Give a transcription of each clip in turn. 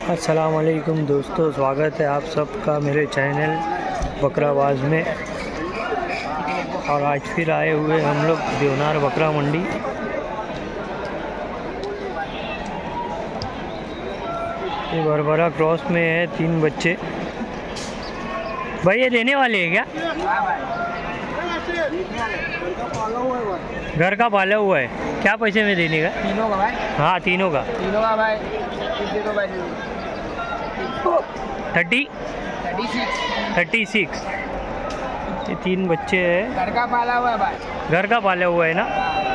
अस्सलाम वालेकुम दोस्तों, स्वागत है आप सबका मेरे चैनल बकराबाज में। और आज फिर आए हुए हम लोग देवनार बकरा मंडी। ये बरबरा क्रॉस में है, 3 बच्चे। भाई ये देने वाले हैं क्या? घर का पाला हुआ है। क्या पैसे में देने का? तीनों का भाई। हाँ तीनों का भाई 36। ये 3 बच्चे हैं। घर का पाला हुआ है भाई। घर का पाला हुआ है ना।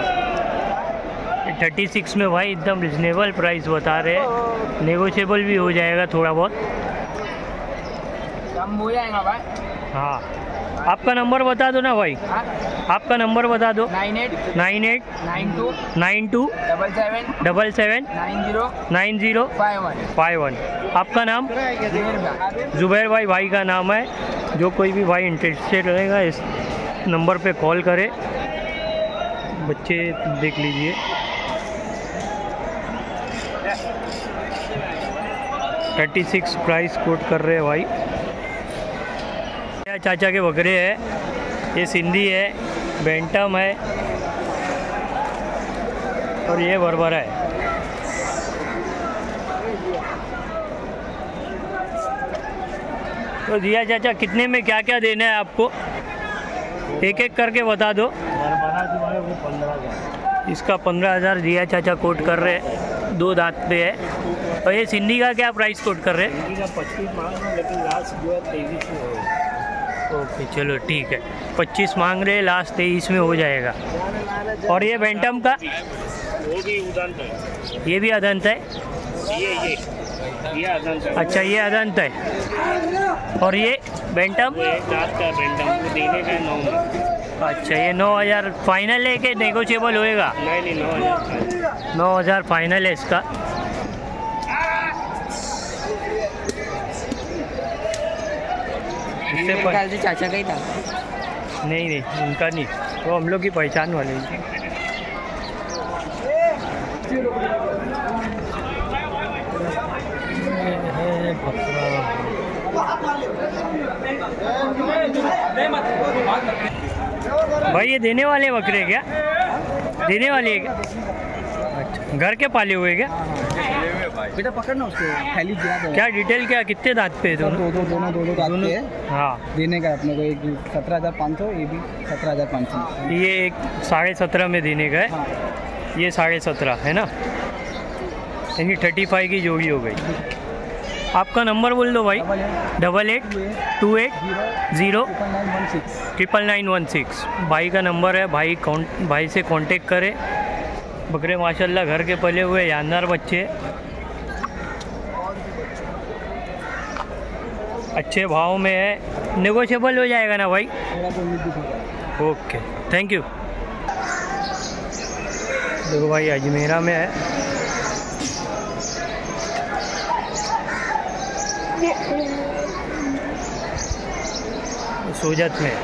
36 में भाई एकदम रिजनेबल प्राइस बता रहे हैं, नेगोशिएबल भी हो जाएगा थोड़ा बहुत, कम हो जाएगा भाई। हाँ आपका नंबर बता दो ना भाई। हाँ? आपका नंबर बता दो। 98 92 77 90 51। आपका नाम? जुबैर भाई का नाम है। जो कोई भी भाई इंटरेस्टेड रहेगा इस नंबर पे कॉल करे। बच्चे देख लीजिए। 36 प्राइस कोट कर रहे हैं भाई। चाचा के बकरे हैं। ये सिंधी है, बैंटम है और ये बरबरा है। तो जिया चाचा कितने में क्या क्या देना है आपको? एक एक करके बता दो। बरबरा जो है वो 15,000। इसका 15,000 जिया चाचा कोट कर रहे हैं। 2 दांत पे है। और ये सिंधी का क्या प्राइस कोट कर रहे हैं? सिंधी का 25 मांग रहा हूँ, लेकिन लास्ट जो है 23 में होगा। ओके चलो ठीक है, 25 मांग रहे, लास्ट 23 में हो जाएगा। और ये बैंटम का? वो भी उदंत है। ये भी अदंत है। ये अदंत है। अच्छा ये अदंत है। और ये बैंटम? वो एक दांत का बैंटम, वो देने का 9 में। अच्छा ये 9,000 फाइनल है कि नेगोशिएबल होएगा? नहीं 9,000। 9,000 फाइनल है इसका। से चाचा का ही था। नहीं उनका नहीं, वो हम लोग की पहचान वाले हैं। भाई ये देने वाले बकरे क्या? देने वाले हैं क्या? अच्छा घर के पाले हुए क्या? बेटा पकड़ना उसको, थैली गिरा दो। क्या डिटेल क्या? कितने दांत पे दोनों? दोनों दांत पे है। हाँ देने का अपने को एक 17,500, ये भी 17,500। ये एक 17.5 में देने का है। हाँ। ये 17.5 है ना, यानी 35 की जोड़ी हो गई। आपका नंबर बोल दो भाई। 88 28 0 99916। भाई का नंबर है। भाई से कांटेक्ट करें। बकरे माशाल्लाह घर के पले हुए जानदार बच्चे, अच्छे भाव में है, नेगोशिएबल हो जाएगा ना भाई? Okay thank you. देखो भाई अजमेरा में है। सोजत में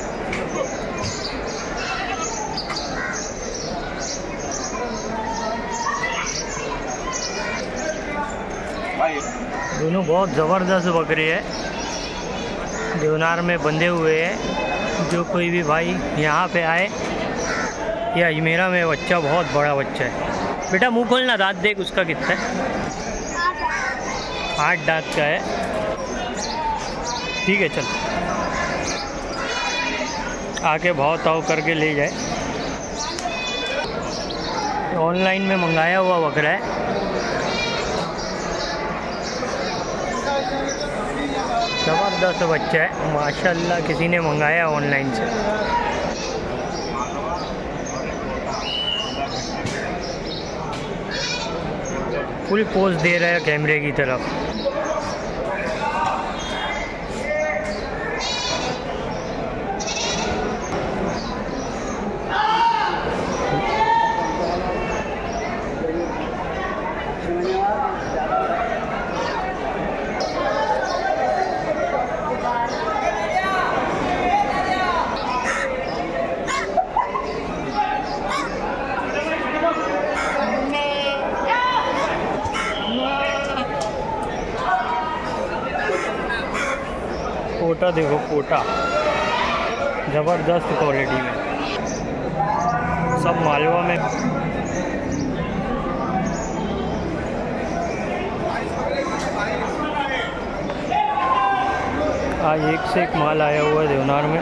दोनों बहुत ज़बरदस्त बकरे हैं, देवनार में बंधे हुए हैं। जो कोई भी भाई यहाँ पे आए, ये अजमेरा में बच्चा बहुत बड़ा बच्चा है। बेटा मुंह खोलना, दांत देख उसका कितना है। 8 दांत का है। ठीक है चल, आके भाव ताव करके ले जाए। ऑनलाइन में मंगाया हुआ बकरा है। ज़बरदस्त बच्चा है माशाल्लाह, किसी ने मंगाया ऑनलाइन से। फुल पोज दे रहा है कैमरे की तरफ। पोटा देखो, पोटा ज़बरदस्त क्वालिटी में, सब मालवा में। आज एक से एक माल आया हुआ है देवनार में।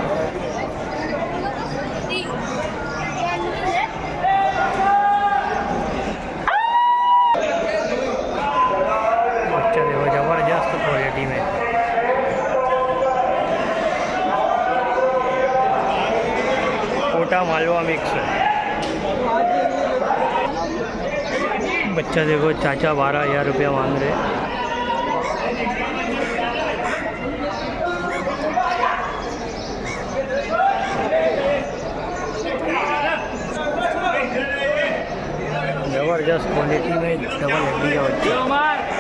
बच्चा देखो ज़बरदस्त क्वालिटी में। कोटा मालवा मिक्स है। बच्चा देखो, चाचा 12,000 रुपया मांग रहे हैं। जबरदस्त क्वालिटी में डबल हड्डी का बच्चा।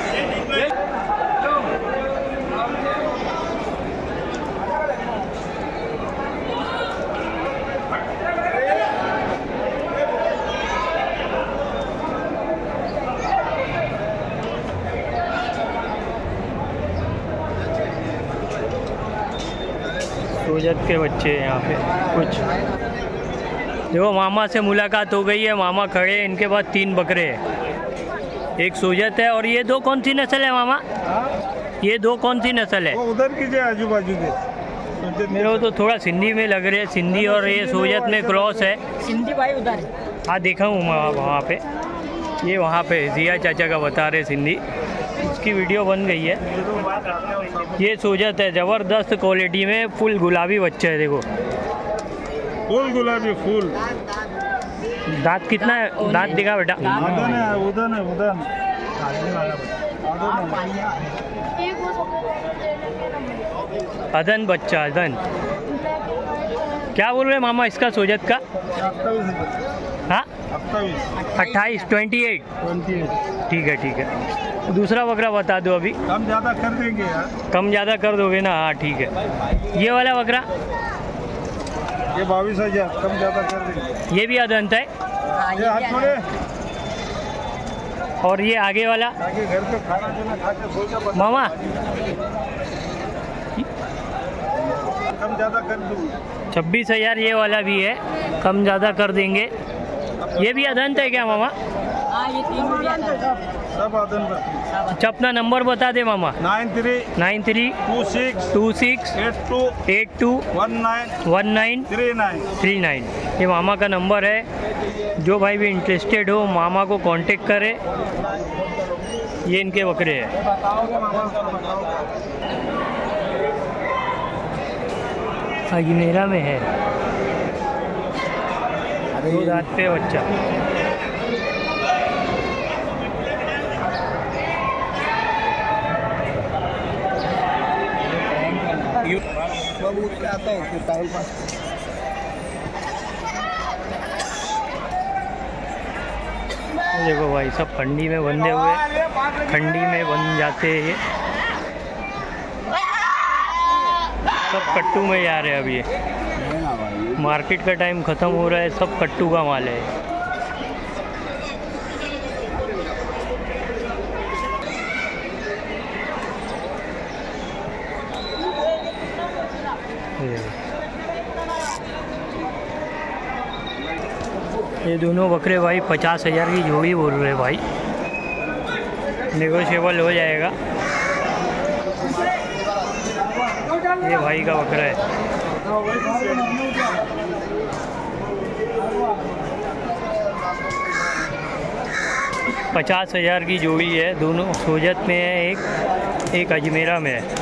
सोजत के बच्चे हैं यहाँ पे कुछ। देखो मामा से मुलाकात हो गई है, मामा खड़े हैं, इनके पास 3 बकरे हैं। एक सोजत है, और ये 2 कौन सी नस्ल है मामा? ये 2 कौन सी नस्ल है? वो उधर की जो आजू बाजू के। मेरे को तो थोड़ा सिंधी में लग रहे हैं, सिंधी और ये सोजत में क्रॉस है। सिंधी भाई उधर। हाँ देखा हूँ वहाँ पे, ये वहाँ पे जिया चाचा का बता रहे सिंधी, इसकी वीडियो बन गई है। ये सोजत है, ज़बरदस्त क्वालिटी में, फुल गुलाबी बच्चा है। देखो फूल गुलाबी फूल। दांत कितना है? दांत दिखा बेटा। उधर है, उधर है, उधर। अदन बच्चा, अदन। क्या बोल रहे मामा इसका सोजत का? 28। हाँ 28। 28। ठीक है ठीक है। दूसरा बकरा बता दो अभी। कम ज़्यादा कर देंगे यार। कम ज़्यादा कर दोगे ना? हाँ ठीक है। ये वाला बकरा? ये 22,000 कम ज़्यादा कर देंगे। ये भी अदंत है। ये हाथ छोड़े। और ये आगे वाला? आगे घर पे खाना पीना खा के सो जा मामा कम ज़्यादा कर दूँ। 26,000 ये वाला भी है, कम ज़्यादा कर देंगे। ये भी अदंत है क्या मामा? हाँ ये 3 भी आता है। सब आदन पर। अच्छा अपना नंबर बता दे मामा। 93 26 26 82 19 39। ये मामा का नंबर है, जो भाई भी इंटरेस्टेड हो मामा को कांटेक्ट करे। ये इनके बकरे हैं। अजमेरा में है, 2 दांत पे बच्चा। देखो भाई सब खंडी में बंधे हुए, खंडी में बन जाते हैं। ये सब कट्टू में जा रहे हैं अभी। ये मार्केट का टाइम ख़त्म हो रहा है, सब कट्टू का माल है। ये दोनों बकरे भाई 50,000 की जोड़ी बोल रहे हैं भाई, नेगोशिएबल हो जाएगा। ये भाई का बकरा है। $50,000 की जोड़ी है, दोनों सोजत में है, एक अजमेरा में है।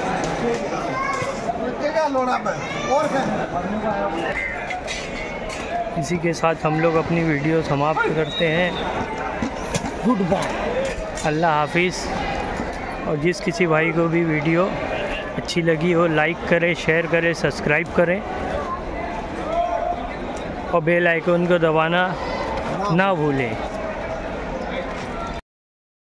इसी के साथ हम लोग अपनी वीडियो समाप्त करते हैं। गुड बाय, अल्लाह हाफिज़। और जिस किसी भाई को भी वीडियो अच्छी लगी हो लाइक करें, शेयर करें, सब्सक्राइब करें और बेल आइकन को दबाना ना भूलें।